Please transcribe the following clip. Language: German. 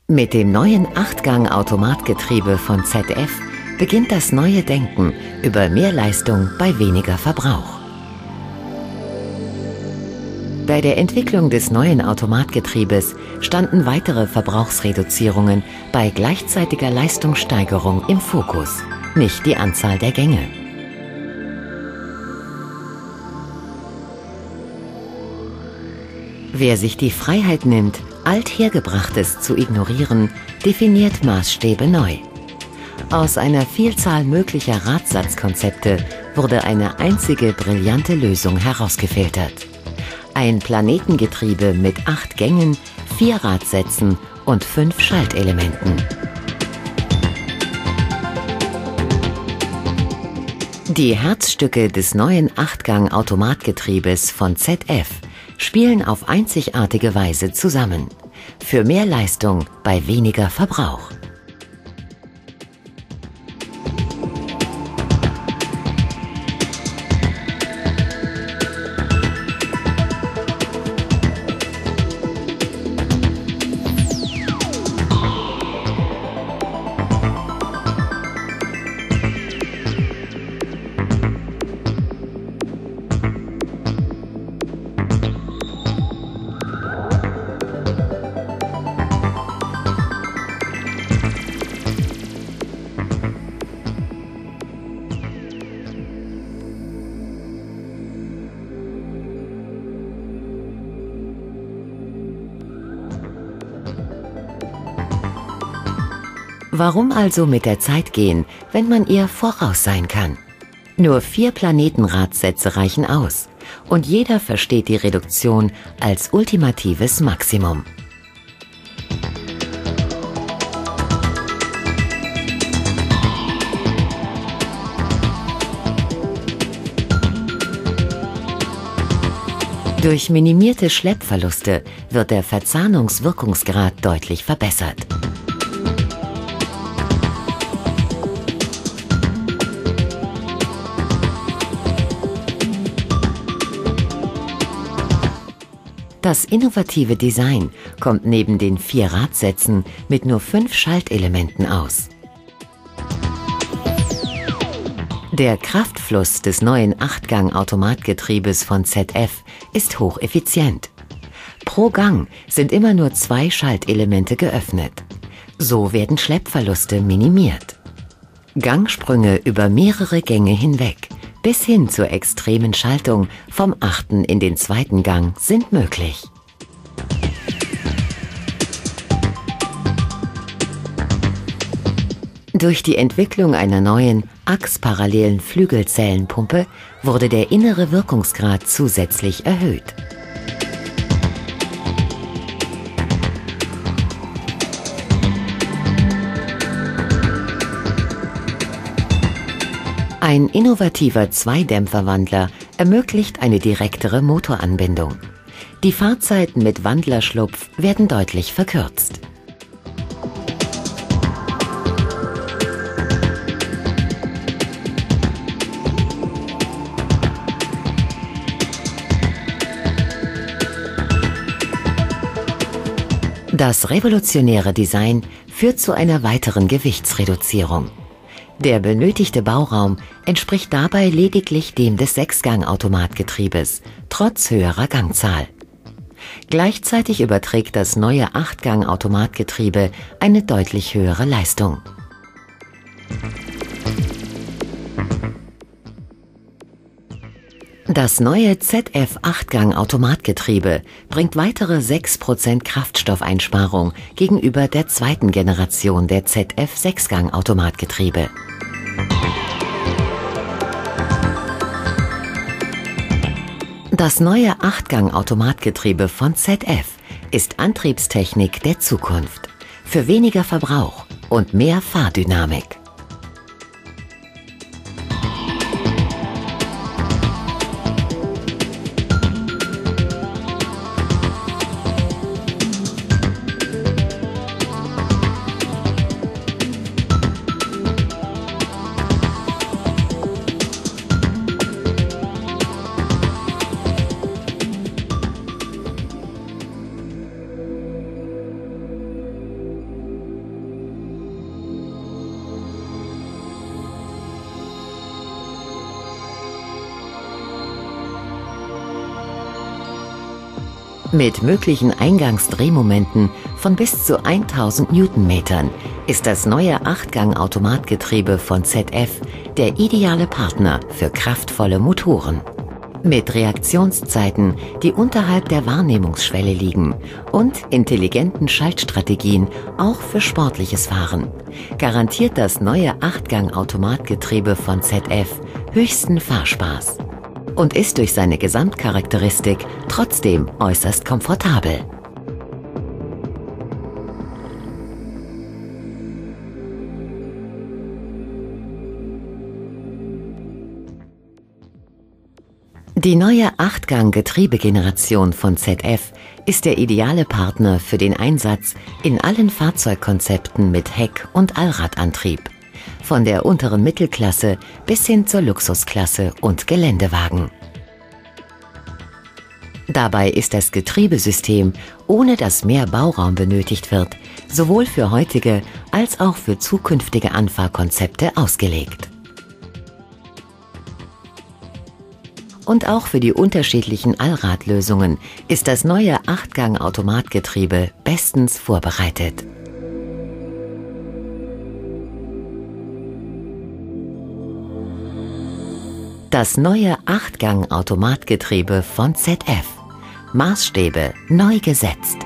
Mit dem neuen 8-Gang-Automatgetriebe von ZF beginnt das neue Denken über mehr Leistung bei weniger Verbrauch. Bei der Entwicklung des neuen Automatgetriebes standen weitere Verbrauchsreduzierungen bei gleichzeitiger Leistungssteigerung im Fokus, nicht die Anzahl der Gänge. Wer sich die Freiheit nimmt, Althergebrachtes zu ignorieren, definiert Maßstäbe neu. Aus einer Vielzahl möglicher Radsatzkonzepte wurde eine einzige brillante Lösung herausgefiltert. Ein Planetengetriebe mit 8 Gängen, 4 Radsätzen und 5 Schaltelementen. Die Herzstücke des neuen 8-Gang-Automatgetriebes von ZF spielen auf einzigartige Weise zusammen. Für mehr Leistung bei weniger Verbrauch. Warum also mit der Zeit gehen, wenn man ihr voraus sein kann? Nur 4 Planetenradsätze reichen aus und jeder versteht die Reduktion als ultimatives Maximum. Durch minimierte Schleppverluste wird der Verzahnungswirkungsgrad deutlich verbessert. Das innovative Design kommt neben den 4 Radsätzen mit nur 5 Schaltelementen aus. Der Kraftfluss des neuen 8-Gang-Automatgetriebes von ZF ist hocheffizient. Pro Gang sind immer nur 2 Schaltelemente geöffnet. So werden Schleppverluste minimiert. Gangsprünge über mehrere Gänge hinweg bis hin zur extremen Schaltung vom 8. in den 2. Gang sind möglich. Durch die Entwicklung einer neuen achsparallelen Flügelzellenpumpe wurde der innere Wirkungsgrad zusätzlich erhöht. Ein innovativer Zweidämpferwandler ermöglicht eine direktere Motoranbindung. Die Fahrzeiten mit Wandlerschlupf werden deutlich verkürzt. Das revolutionäre Design führt zu einer weiteren Gewichtsreduzierung. Der benötigte Bauraum entspricht dabei lediglich dem des 6-Gang-Automatgetriebes, trotz höherer Gangzahl. Gleichzeitig überträgt das neue 8-Gang-Automatgetriebe eine deutlich höhere Leistung. Das neue ZF 8-Gang-Automatgetriebe bringt weitere 6% Kraftstoffeinsparung gegenüber der 2. Generation der ZF 6-Gang-Automatgetriebe. Das neue 8-Gang-Automatgetriebe von ZF ist Antriebstechnik der Zukunft. Für weniger Verbrauch und mehr Fahrdynamik. Mit möglichen Eingangsdrehmomenten von bis zu 1000 Newtonmetern ist das neue 8-Gang-Automatgetriebe von ZF der ideale Partner für kraftvolle Motoren. Mit Reaktionszeiten, die unterhalb der Wahrnehmungsschwelle liegen und intelligenten Schaltstrategien auch für sportliches Fahren, garantiert das neue 8-Gang-Automatgetriebe von ZF höchsten Fahrspaß und ist durch seine Gesamtcharakteristik trotzdem äußerst komfortabel. Die neue 8-Gang-Getriebegeneration von ZF ist der ideale Partner für den Einsatz in allen Fahrzeugkonzepten mit Heck- und Allradantrieb, von der unteren Mittelklasse bis hin zur Luxusklasse und Geländewagen. Dabei ist das Getriebesystem, ohne dass mehr Bauraum benötigt wird, sowohl für heutige als auch für zukünftige Anfahrkonzepte ausgelegt. Und auch für die unterschiedlichen Allradlösungen ist das neue 8-Gang-Automatgetriebe bestens vorbereitet. Das neue 8-Gang-Automatgetriebe von ZF. Maßstäbe neu gesetzt.